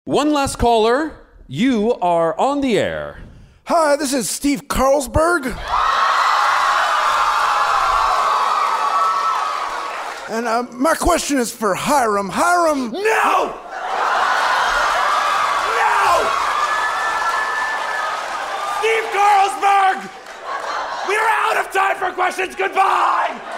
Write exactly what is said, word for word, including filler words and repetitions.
One last caller. You are on the air. Hi, this is Steve Carlsberg. And uh, my question is for Hiram. Hiram... No! No! Steve Carlsberg! We are out of time for questions. Goodbye!